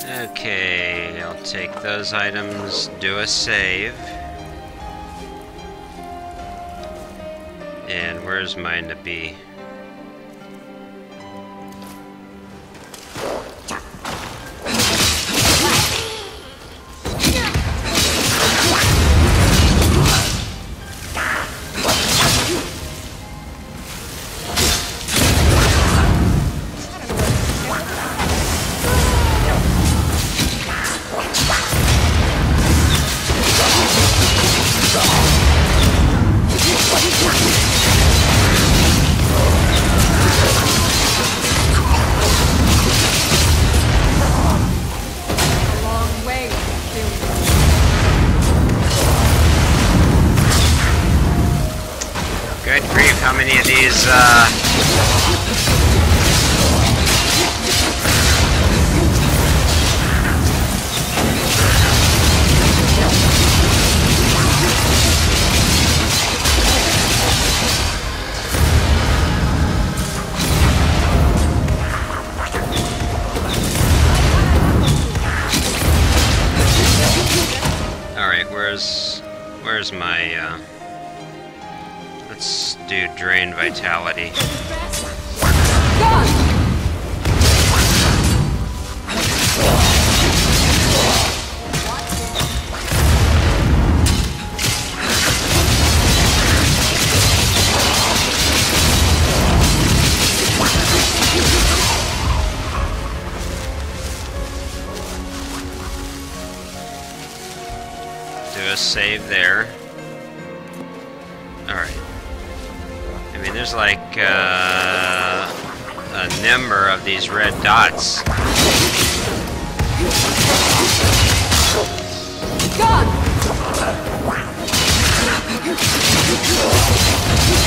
Okay, I'll take those items, do a save. And where's mine to be? Good grief, how many of these, Alright, where's my, let's do drain vitality. Do a save there. Alright. I mean, there's like a number of these red dots. God!